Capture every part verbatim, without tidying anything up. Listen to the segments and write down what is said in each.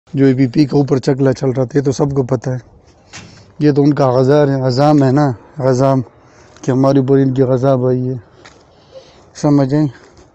जो एबीपी के ऊपर चकला चल रहा था, ये तो सबको पता है। ये तो उनका गज़ार है, अज़ाम है ना, अज़ाम कि हमारी ऊपर इनकी गज़ाब आई है, समझ आई।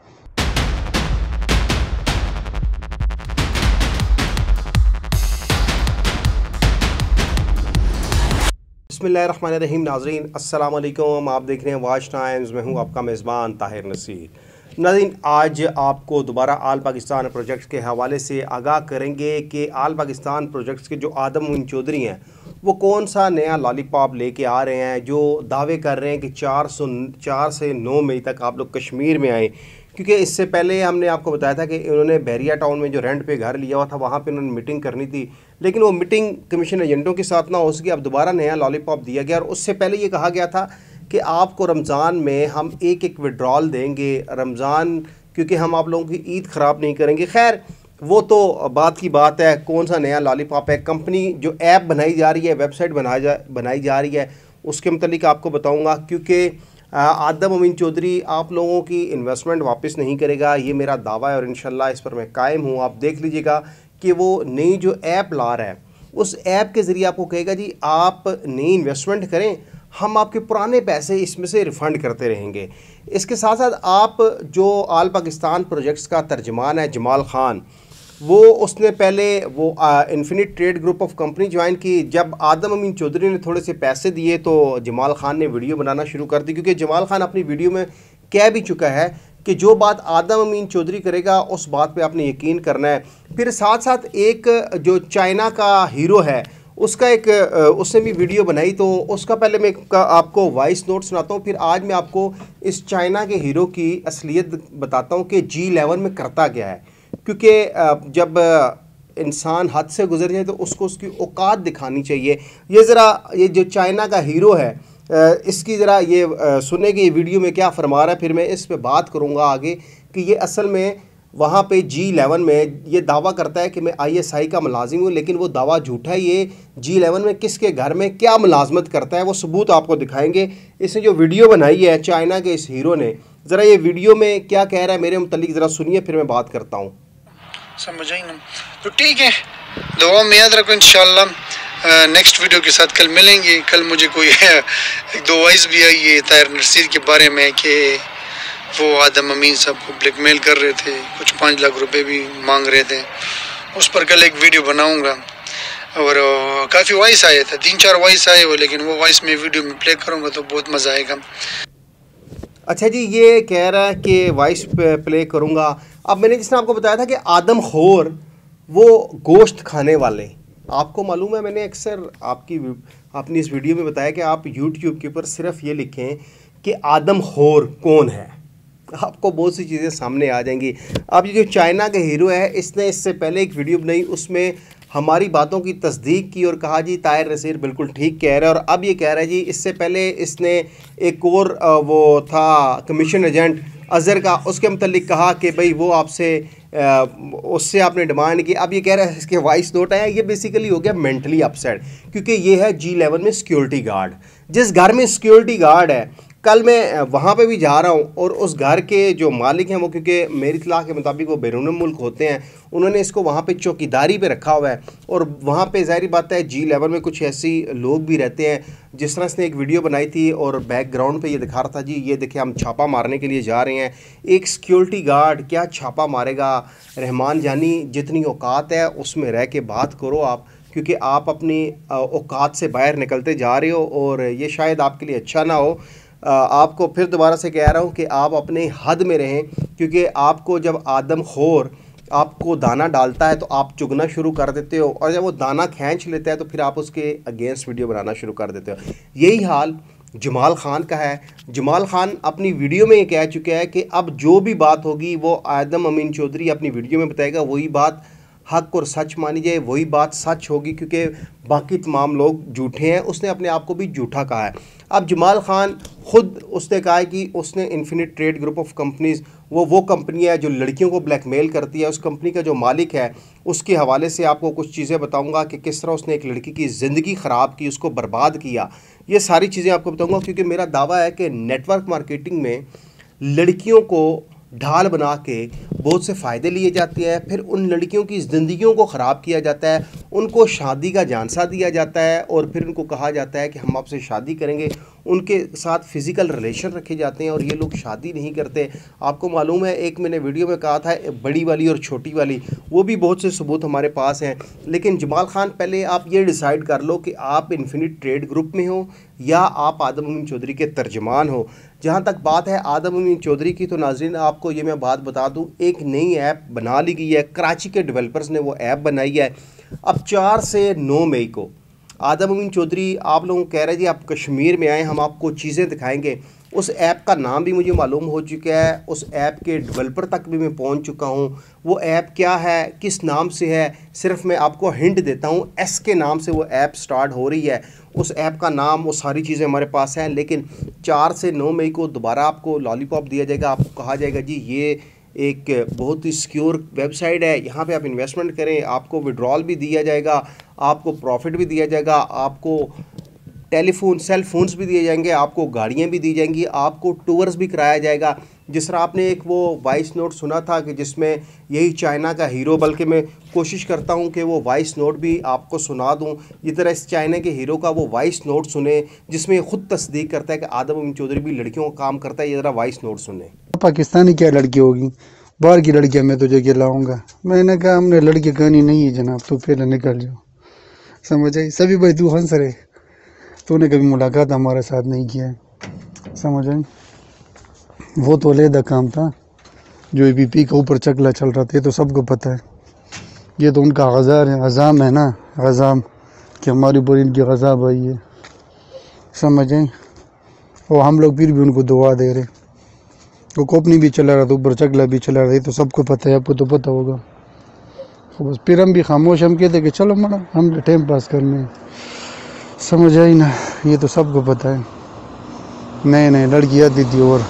बिस्मिल्लाहिर्रहमानिर्रहीम। नाज़रीन अस्सलाम वालेकुम, आप देख रहे हैं वाच टाइम्स। मैं हूं आपका मेज़बान ताहिर नसीर। नाज़रीन, आज आपको दोबारा आल पाकिस्तान प्रोजेक्ट्स के हवाले से आगाह करेंगे कि आल पाकिस्तान प्रोजेक्ट्स के जो आदम मोइन चौधरी हैं वो कौन सा नया लॉलीपॉप लेके आ रहे हैं, जो दावे कर रहे हैं कि चार सौ चार से नौ मई तक आप लोग कश्मीर में आए। क्योंकि इससे पहले हमने आपको बताया था कि इन्होंने बैरिया टाउन में जो रेंट पे घर लिया हुआ था वहाँ पे इन्होंने मीटिंग करनी थी, लेकिन वो मीटिंग कमीशन एजेंटों के साथ ना हो सकी। अब दोबारा नया लॉलीपॉप दिया गया और उससे पहले ये कहा गया था कि आपको रमज़ान में हम एक एक विड्रॉल देंगे रमज़ान, क्योंकि हम आप लोगों की ईद ख़राब नहीं करेंगे। खैर वो तो बात की बात है, कौन सा नया लॉलीपॉप है। कंपनी जो ऐप बनाई जा रही है, वेबसाइट बनाई जा बनाई जा रही है, उसके मतलब आपको बताऊँगा। क्योंकि आदम मोइन चौधरी आप लोगों की इन्वेस्टमेंट वापस नहीं करेगा, ये मेरा दावा है और इंशाल्लाह इस पर मैं कायम हूँ। आप देख लीजिएगा कि वो नई जो ऐप ला रहा है, उस ऐप के ज़रिए आपको कहेगा जी आप नई इन्वेस्टमेंट करें, हम आपके पुराने पैसे इसमें से रिफ़ंड करते रहेंगे। इसके साथ साथ आप जो आल पाकिस्तान प्रोजेक्ट्स का तर्जमान है जमाल ख़ान, वो उसने पहले वो infinite trade group of company join की। जब आदम मोइन चौधरी ने थोड़े से पैसे दिए तो जमाल ख़ान ने वीडियो बनाना शुरू कर दी, क्योंकि जमाल ख़ान अपनी वीडियो में कह भी चुका है कि जो बात आदम मोइन चौधरी करेगा उस बात पे आपने यकीन करना है। फिर साथ साथ एक जो चाइना का हीरो है उसका एक उसने भी वीडियो बनाई, तो उसका पहले मैं आपको वॉइस नोट सुनाता हूँ, फिर आज मैं आपको इस चाइना के हीरो की असलियत बताता हूँ कि जी इलेवन में करता क्या है। क्योंकि जब इंसान हद से गुजर जाए तो उसको उसकी औकात दिखानी चाहिए। ये ज़रा ये जो चाइना का हीरो है इसकी ज़रा ये सुने कि ये वीडियो में क्या फरमा रहा है, फिर मैं इस पे बात करूँगा आगे कि ये असल में वहाँ पे जी इलेवन में ये दावा करता है कि मैं आई एस आई का मुलाजिम हूँ, लेकिन वो दावा झूठा है। ये जी इलेवन में किसके घर में क्या मुलाजमत करता है वो सबूत आपको दिखाएंगे। इसने जो वीडियो बनाई है चाइना के इस हीरो ने, ज़रा ये वीडियो में क्या कह रहा है मेरे मुतल्लिक ज़रा सुनिए, फिर मैं बात करता हूँ। समझ आई ना, तो ठीक है, दुआ में याद रखो। इंशाल्लाह नेक्स्ट वीडियो के साथ कल मिलेंगे। कल मुझे कोई एक दो वॉइस भी आई है ताहिर नसीर के बारे में कि वो आदम मोइन साहब को ब्लैकमेल कर रहे थे, कुछ पाँच लाख रुपए भी मांग रहे थे। उस पर कल एक वीडियो बनाऊंगा और काफ़ी वॉइस आए थे, तीन चार वॉइस आए हो, लेकिन वो वॉइस में वीडियो में प्ले करूँगा तो बहुत मज़ा आएगा। अच्छा जी, ये कह रहा है कि वॉइस प्ले करूँगा। अब मैंने जिसने आपको बताया था कि आदम खोर वो गोश्त खाने वाले, आपको मालूम है मैंने अक्सर आपकी अपनी इस वीडियो में बताया कि आप यूट्यूब के ऊपर सिर्फ ये लिखें कि आदम खोर कौन है, आपको बहुत सी चीज़ें सामने आ जाएंगी। अब ये जो चाइना के हीरो है, इसने इससे पहले एक वीडियो बनाई, उसमें हमारी बातों की तस्दीक की और कहा जी ताहिर नसीर बिल्कुल ठीक कह रहा है। और अब ये कह रहा है जी, इससे पहले इसने एक और वो था कमीशन एजेंट अज़हर का, उसके मतलब कहा कि भाई वो आपसे उससे आपने डिमांड की। अब ये कह रहा है इसके वॉइस नोट आया, ये बेसिकली हो गया मेंटली अपसेट, क्योंकि ये है जी इलेवन में सिक्योरिटी गार्ड। जिस घर में सिक्योरिटी गार्ड है, कल मैं वहाँ पे भी जा रहा हूँ और उस घर के जो मालिक हैं वो, क्योंकि मेरी इत्तला के मुताबिक वो बैरून मुल्क होते हैं, उन्होंने इसको वहाँ पे चौकीदारी पे रखा हुआ है। और वहाँ पे ज़ाहिर बात है जी इलेवन में कुछ ऐसी लोग भी रहते हैं। जिस तरह इसने एक वीडियो बनाई थी और बैकग्राउंड पे ये दिखा रहा था जी, ये देखिए हम छापा मारने के लिए जा रहे हैं। एक सिक्योरिटी गार्ड क्या छापा मारेगा? रहमान जानी जितनी औकात है उसमें रह के बात करो आप, क्योंकि आप अपनी औकात से बाहर निकलते जा रहे हो और ये शायद आपके लिए अच्छा ना हो। आपको फिर दोबारा से कह रहा हूँ कि आप अपने हद में रहें, क्योंकि आपको जब आदम खोर आपको दाना डालता है तो आप चुगना शुरू कर देते हो, और जब वो दाना खींच लेता है तो फिर आप उसके अगेंस्ट वीडियो बनाना शुरू कर देते हो। यही हाल जमाल ख़ान का है। जमाल ख़ान अपनी वीडियो में ये कह चुका है कि अब जो भी बात होगी वो आदम मोइन चौधरी अपनी वीडियो में बताएगा, वही बात हक और सच मानी जाए, वही बात सच होगी, क्योंकि बाकी तमाम लोग झूठे हैं। उसने अपने आप को भी झूठा कहा है। अब जमाल ख़ान ख़ुद उसने कहा है कि उसने infinite trade group of companies, वो वो कंपनी है जो लड़कियों को ब्लैकमेल करती है। उस कंपनी का जो मालिक है उसके हवाले से आपको कुछ चीज़ें बताऊंगा कि किस तरह उसने एक लड़की की ज़िंदगी ख़राब की, उसको बर्बाद किया। ये सारी चीज़ें आपको बताऊंगा, क्योंकि मेरा दावा है कि नेटवर्क मार्केटिंग में लड़कियों को ढाल बना के बहुत से फ़ायदे लिए जाते हैं, फिर उन लड़कियों की ज़िंदगियों को ख़राब किया जाता है, उनको शादी का झांसा दिया जाता है और फिर उनको कहा जाता है कि हम आपसे शादी करेंगे, उनके साथ फ़िज़िकल रिलेशन रखे जाते हैं और ये लोग शादी नहीं करते। आपको मालूम है, एक मैंने वीडियो में कहा था बड़ी वाली और छोटी वाली, वो भी बहुत से सबूत हमारे पास हैं। लेकिन जमाल खान, पहले आप ये डिसाइड कर लो कि आप इन्फिनिट ट्रेड ग्रुप में हो या आप आदम अमीन चौधरी के तर्जमान हो। जहाँ तक बात है आदम अमीन चौधरी की, तो नाज़रीन आपको ये मैं बात बता दूँ, एक नई ऐप बना ली गई है, कराची के डेवलपर्स ने वो ऐप बनाई है। अब चार से नौ मई को आदम अमीन चौधरी, आप लोगों को कह रहे हैं जी आप कश्मीर में आए, हम आपको चीज़ें दिखाएंगे। उस ऐप का नाम भी मुझे मालूम हो चुका है, उस ऐप के डेवलपर तक भी मैं पहुंच चुका हूं। वो ऐप क्या है, किस नाम से है, सिर्फ मैं आपको हिंट देता हूं, एस के नाम से वो ऐप स्टार्ट हो रही है। उस ऐप का नाम, वो सारी चीज़ें हमारे पास हैं। लेकिन चार से नौ मई को दोबारा आपको लॉलीपॉप दिया जाएगा। आपको कहा जाएगा जी ये एक बहुत ही सिक्योर वेबसाइट है, यहाँ पे आप इन्वेस्टमेंट करें, आपको विड्रॉल भी दिया जाएगा, आपको प्रॉफिट भी दिया जाएगा, आपको टेलीफोन सेल फोन्स भी दिए जाएंगे, आपको गाड़ियाँ भी दी जाएंगी, आपको टूर्स भी कराया जाएगा। जिस तरह आपने एक वो वॉइस नोट सुना था कि जिसमें यही चाइना का हीरो, बल्कि मैं कोशिश करता हूं कि वो वॉइस नोट भी आपको सुना दूं, ये तरह इस चाइना के हीरो का वो वॉइस नोट सुने जिसमें ख़ुद तस्दीक करता है कि आदम अमीन चौधरी भी लड़कियों का काम करता है। ये ज़रा वॉइस नोट सुने। पाकिस्तानी क्या लड़की होगी, बाहर की लड़कियाँ मैं तुझे क्या लाऊंगा। मैंने कहा हमने लड़की कहनी नहीं है जनाब, तो पहले निकल जाओ। समझ आई सभी भाई, तू हंस रहे, तूने कभी मुलाकात हमारे साथ नहीं किया है, समझ आई। वो तो अलहदा काम था, जो ए बी पी के ऊपर चकला चल रहा था, ये तो सबको पता है। ये तो उनका गज़ार है, अज़ाम है ना, अज़ाम कि हमारी ऊपर इनकी गज़ाब आई है, समझ आई। और हम लोग फिर भी उनको दुआ दे रहे। वो कोपनी भी चला रहा था, ऊपर चकला भी चला रहा, ये तो सबको पता है, आपको तो पता होगा। तो बस फिर हम भी खामोश, हम कहते कि चलो मरा, हम टाइम पास करने, समझ आई ना। ये तो सबको पता है। नए नए लड़की आती थी, और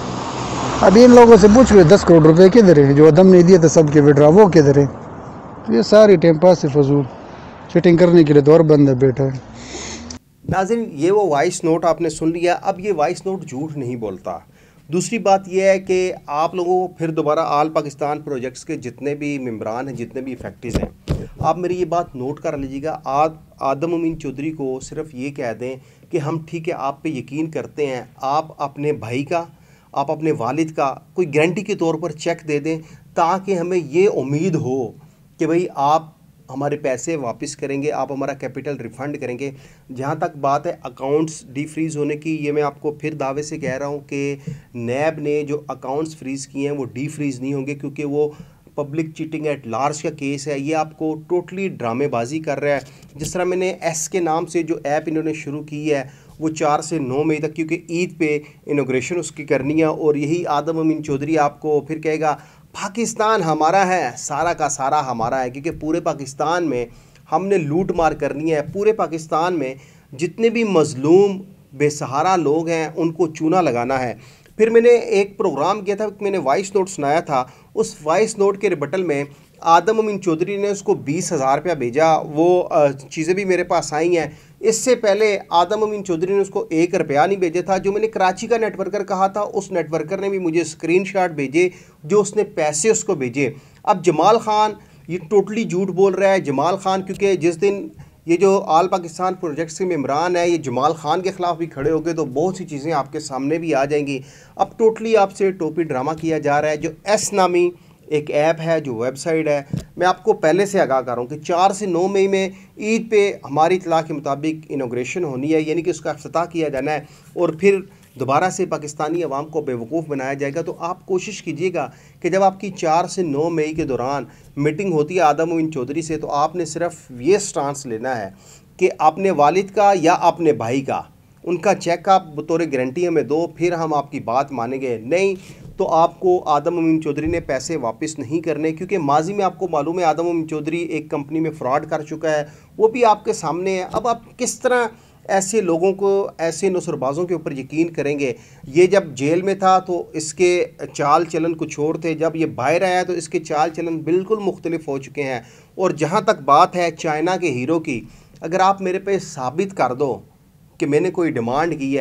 अब इन लोगों से पूछ लो दस करोड़ रुपए किधर है जो अदम ने दिए थे सबके विड्रा, वो किधर है। तो ये सारी टाइम पास से फजूल चिटिंग करने के लिए तो और बंदा बैठा है। नाज़रीन, ये वो वॉइस नोट आपने सुन लिया। अब ये वॉइस नोट झूठ नहीं बोलता। दूसरी बात यह है कि आप लोगों को फिर दोबारा आल पाकिस्तान प्रोजेक्ट्स के जितने भी मेंबरान हैं, जितने भी फैक्ट्रीज़ हैं, आप मेरी ये बात नोट कर लीजिएगा। आद आदम अमीन चौधरी को सिर्फ ये कह दें कि हम ठीक है आप पे यकीन करते हैं, आप अपने भाई का, आप अपने वालिद का कोई गारंटी के तौर पर चेक दे दें, ताकि हमें ये उम्मीद हो कि भाई आप हमारे पैसे वापस करेंगे, आप हमारा कैपिटल रिफ़ंड करेंगे। जहाँ तक बात है अकाउंट्स डी फ्रीज़ होने की, ये मैं आपको फिर दावे से कह रहा हूँ कि नैब ने जो अकाउंट्स फ्रीज़ किए हैं वो डी फ्रीज़ नहीं होंगे, क्योंकि वो पब्लिक चीटिंग एट लार्ज का केस है। ये आपको टोटली ड्रामेबाजी कर रहा है। जिस तरह मैंने एस के नाम से जो ऐप इन्होंने शुरू की है, वो चार से नौ मई तक, क्योंकि ईद पे इनोग्रेशन उसकी करनी है, और यही आदम अमीन चौधरी आपको फिर कहेगा पाकिस्तान हमारा है, सारा का सारा हमारा है, क्योंकि पूरे पाकिस्तान में हमने लूट मार करनी है। पूरे पाकिस्तान में जितने भी मज़लूम बेसहारा लोग हैं उनको चूना लगाना है। फिर मैंने एक प्रोग्राम किया था, मैंने वॉइस नोट सुनाया था। उस वॉइस नोट के रिबटल में आदम अमीन चौधरी ने उसको बीस हज़ार रुपया भेजा। वो चीज़ें भी मेरे पास आई हैं। इससे पहले आदम अमीन चौधरी ने उसको एक रुपया नहीं भेजा था। जो मैंने कराची का नेटवर्कर कहा था, उस नेटवर्कर ने भी मुझे स्क्रीनशॉट भेजे जो उसने पैसे उसको भेजे। अब जमाल खान ये टोटली झूठ बोल रहा है। जमाल खान, क्योंकि जिस दिन ये जो आल पाकिस्तान प्रोजेक्ट्स के मेम्बरान है, ये जमाल खान के ख़िलाफ़ भी खड़े हो गए, तो बहुत सी चीज़ें आपके सामने भी आ जाएंगी। अब टोटली आपसे टोपी ड्रामा किया जा रहा है। जो एस नामी एक ऐप है, जो वेबसाइट है, मैं आपको पहले से आगाह कर रहा हूँ कि चार से नौ मई में ईद पे हमारी इत्तला के मुताबिक इनोग्रेशन होनी है, यानी कि उसका इफ्तिताह किया जाना है, और फिर दोबारा से पाकिस्तानी अवाम को बेवकूफ़ बनाया जाएगा। तो आप कोशिश कीजिएगा कि जब आपकी चार से नौ मई के दौरान मीटिंग होती है आदम अमीन चौधरी से, तो आपने सिर्फ ये स्टांस लेना है कि अपने वालिद का या अपने भाई का उनका चेक आप बतौर गारंटी हमें दो, फिर हम आपकी बात मानेंगे। नहीं तो आपको आदम अमीन चौधरी ने पैसे वापस नहीं करने, क्योंकि माजी में आपको मालूम है आदम अमीन चौधरी एक कंपनी में फ्रॉड कर चुका है, वो भी आपके सामने है। अब आप किस तरह ऐसे लोगों को, ऐसे नसरबाजों के ऊपर यकीन करेंगे? ये जब जेल में था तो इसके चाल चलन कुछ और थे, जब ये बाहर आया तो इसके चाल चलन बिल्कुल मुख्तलिफ हो चुके हैं। और जहाँ तक बात है चाइना के हीरो की, अगर आप मेरे पे साबित कर दो कि मैंने कोई डिमांड की है,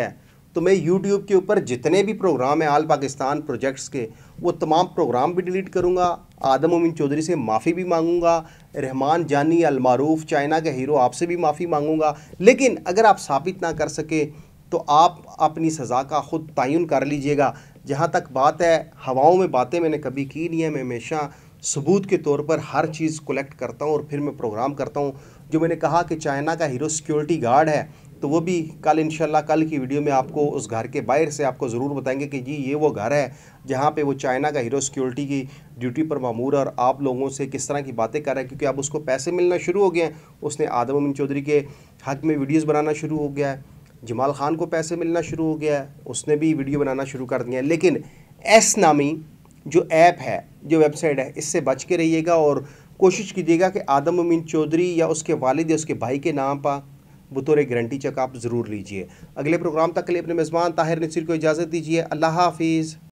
तो मैं यूट्यूब के ऊपर जितने भी प्रोग्राम हैं आल पाकिस्तान प्रोजेक्ट्स के, वो तमाम प्रोग्राम भी डिलीट करूँगा। आदम मोमिन चौधरी से माफ़ी भी मांगूंगा। रहमान जानी अलमारूफ चाइना के हीरो, आपसे भी माफ़ी मांगूंगा। लेकिन अगर आप साबित ना कर सके तो आप अपनी सज़ा का ख़ुद तयन कर लीजिएगा। जहाँ तक बात है, हवाओं में बातें मैंने कभी की नहीं है। मैं हमेशा सबूत के तौर पर हर चीज़ कलेक्ट करता हूँ और फिर मैं प्रोग्राम करता हूँ। जो मैंने कहा कि चाइना का हीरो सिक्योरिटी गार्ड है, तो वो भी कल इंशाल्लाह कल की वीडियो में आपको उस घर के बाहर से आपको ज़रूर बताएंगे कि जी ये वो घर है जहाँ पे वो चाइना का हीरो सिक्योरिटी की ड्यूटी पर मामूर है और आप लोगों से किस तरह की बातें कर रहा है, क्योंकि अब उसको पैसे मिलना शुरू हो गए हैं। उसने आदम मोमिन चौधरी के हक़ में वीडियोज़ बनाना शुरू हो गया है। जमाल खान को पैसे मिलना शुरू हो गया है, उसने भी वीडियो बनाना शुरू कर दिया है। लेकिन एस नामी जो ऐप है, जो वेबसाइट है, इससे बच के रहिएगा और कोशिश कीजिएगा कि आदम मोमिन चौधरी या उसके वालिद या उसके भाई के नाम पर बतौर गारंटी चेक आप ज़रूर लीजिए। अगले प्रोग्राम तक के लिए अपने मेज़बान ताहिर नसीर को इजाज़त दीजिए। अल्लाह हाफिज़।